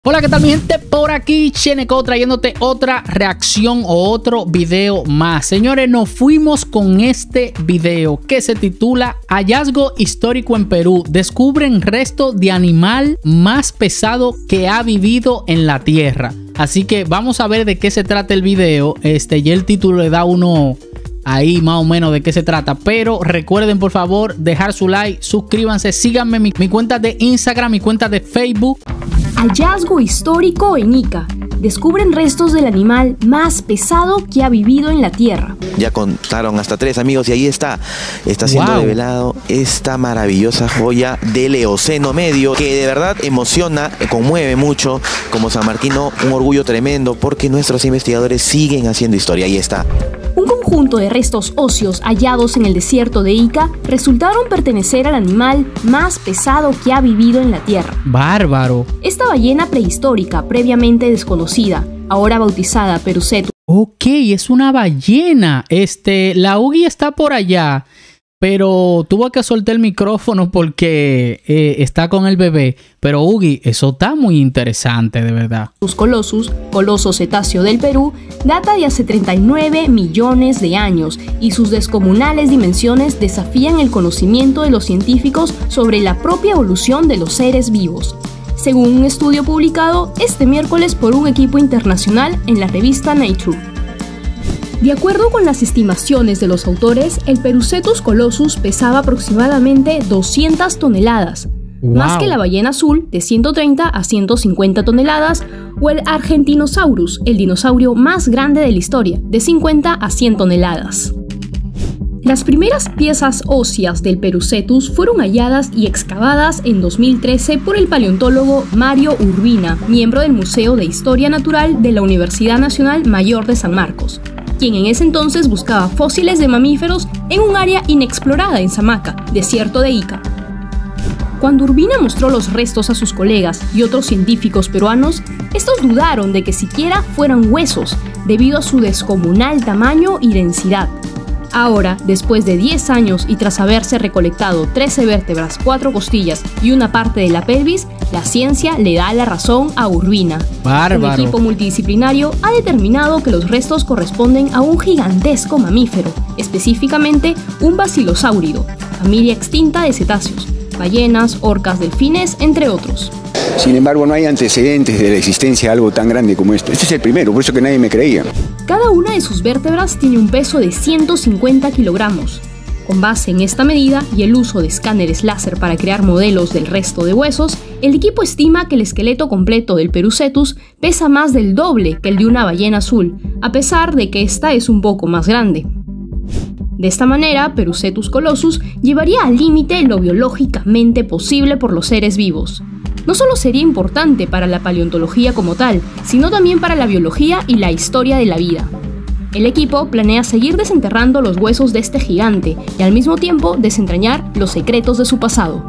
Hola, ¿qué tal mi gente? Por aquí Cheneco trayéndote otra reacción o otro video más. Señores, nos fuimos con este video que se titula Hallazgo histórico en Perú. Descubren resto de animal más pesado que ha vivido en la tierra. Así que vamos a ver de qué se trata el video. Ya el título le da uno ahí más o menos de qué se trata, pero recuerden por favor dejar su like, suscríbanse, síganme mi cuenta de Instagram, mi cuenta de Facebook. Hallazgo histórico en Ica. Descubren restos del animal más pesado que ha vivido en la tierra. Ya contaron hasta 3 amigos y ahí está siendo develado esta maravillosa joya del Eoceno medio que de verdad emociona, conmueve mucho. Como sanmarquino, un orgullo tremendo porque nuestros investigadores siguen haciendo historia. Ahí está. Un conjunto de restos óseos hallados en el desierto de Ica resultaron pertenecer al animal más pesado que ha vivido en la tierra. ¡Bárbaro! Esta ballena prehistórica previamente desconocida, ahora bautizada Perucetus. Ok, es una ballena. La Ugi está por allá, pero tuvo que soltar el micrófono porque está con el bebé. Pero Ugi, eso está muy interesante, de verdad. Coloso cetáceo del Perú, data de hace 39 millones de años y sus descomunales dimensiones desafían el conocimiento de los científicos sobre la propia evolución de los seres vivos, según un estudio publicado este miércoles por un equipo internacional en la revista Nature. De acuerdo con las estimaciones de los autores, el Perucetus colossus pesaba aproximadamente 200 toneladas, más que la ballena azul de 130 a 150 toneladas o el Argentinosaurus, el dinosaurio más grande de la historia, de 50 a 100 toneladas. Las primeras piezas óseas del Perucetus fueron halladas y excavadas en 2013 por el paleontólogo Mario Urbina, miembro del Museo de Historia Natural de la Universidad Nacional Mayor de San Marcos, quien en ese entonces buscaba fósiles de mamíferos en un área inexplorada en Samaca, desierto de Ica. Cuando Urbina mostró los restos a sus colegas y otros científicos peruanos, estos dudaron de que siquiera fueran huesos, debido a su descomunal tamaño y densidad. Ahora, después de 10 años y tras haberse recolectado 13 vértebras, 4 costillas y una parte de la pelvis, la ciencia le da la razón a Urbina. ¡Bárbaro! Un equipo multidisciplinario ha determinado que los restos corresponden a un gigantesco mamífero, específicamente un basilosáurido, familia extinta de cetáceos, ballenas, orcas, delfines, entre otros. Sin embargo, no hay antecedentes de la existencia de algo tan grande como esto. Este es el primero, por eso que nadie me creía. Cada una de sus vértebras tiene un peso de 150 kilogramos. Con base en esta medida y el uso de escáneres láser para crear modelos del resto de huesos, el equipo estima que el esqueleto completo del Perucetus pesa más del doble que el de una ballena azul, a pesar de que esta es un poco más grande. De esta manera, Perucetus colossus llevaría al límite lo biológicamente posible por los seres vivos. No solo sería importante para la paleontología como tal, sino también para la biología y la historia de la vida. El equipo planea seguir desenterrando los huesos de este gigante y al mismo tiempo desentrañar los secretos de su pasado.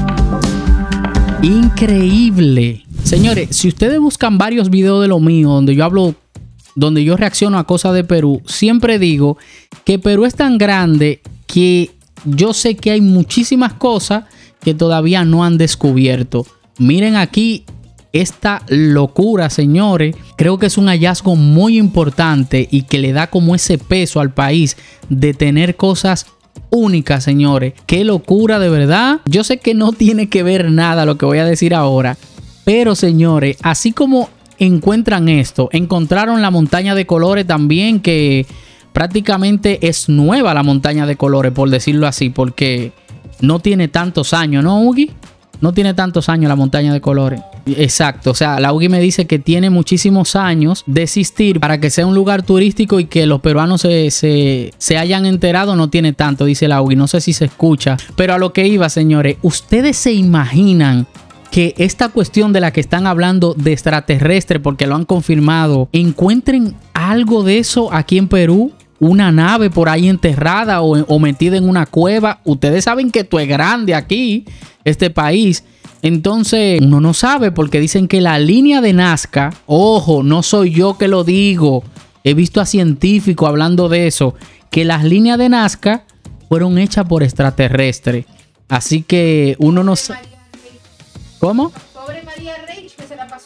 Increíble. Señores, si ustedes buscan varios videos de lo mío donde yo reacciono a cosas de Perú, siempre digo que Perú es tan grande que yo sé que hay muchísimas cosas que todavía no han descubierto. Miren aquí esta locura, señores. Creo que es un hallazgo muy importante y que le da como ese peso al país de tener cosas únicas, señores. Qué locura, de verdad. Yo sé que no tiene que ver nada lo que voy a decir ahora, pero señores, así como encuentran esto, encontraron la montaña de colores también, que prácticamente es nueva la montaña de colores, por decirlo así, porque no tiene tantos años, ¿no, Ugi? No tiene tantos años la montaña de colores. Exacto, o sea, la Ugi me dice que tiene muchísimos años de existir para que sea un lugar turístico y que los peruanos se hayan enterado. No tiene tanto, dice la Ugi. No sé si se escucha, pero a lo que iba, señores, ¿ustedes se imaginan que esta cuestión de la que están hablando de extraterrestre, porque lo han confirmado, encuentren algo de eso aquí en Perú? Una nave por ahí enterrada o metida en una cueva. Ustedes saben que esto es grande aquí, este país. Entonces uno no sabe, porque dicen que la línea de Nazca, ojo, no soy yo que lo digo, he visto a científicos hablando de eso, que las líneas de Nazca fueron hechas por extraterrestres. Así que uno no sabe. ¿Cómo? Pobre María Reich, que se la pasó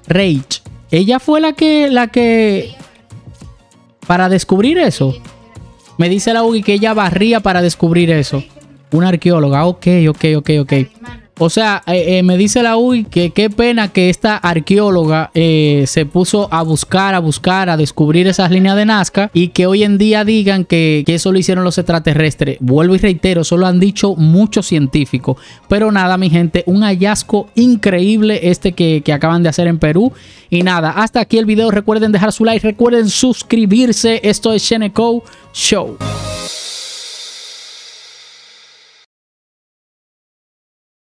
Reich. Ella fue la que para descubrir eso. Me dice la UGI que ella barría para descubrir eso. Una arqueóloga. Ok. O sea, me dice la UI que qué pena que esta arqueóloga se puso a buscar, a descubrir esas líneas de Nazca y que hoy en día digan que eso lo hicieron los extraterrestres. Vuelvo y reitero, eso lo han dicho muchos científicos. Pero nada, mi gente, un hallazgo increíble que acaban de hacer en Perú. Y nada, hasta aquí el video. Recuerden dejar su like, recuerden suscribirse. Esto es Sheneco Show.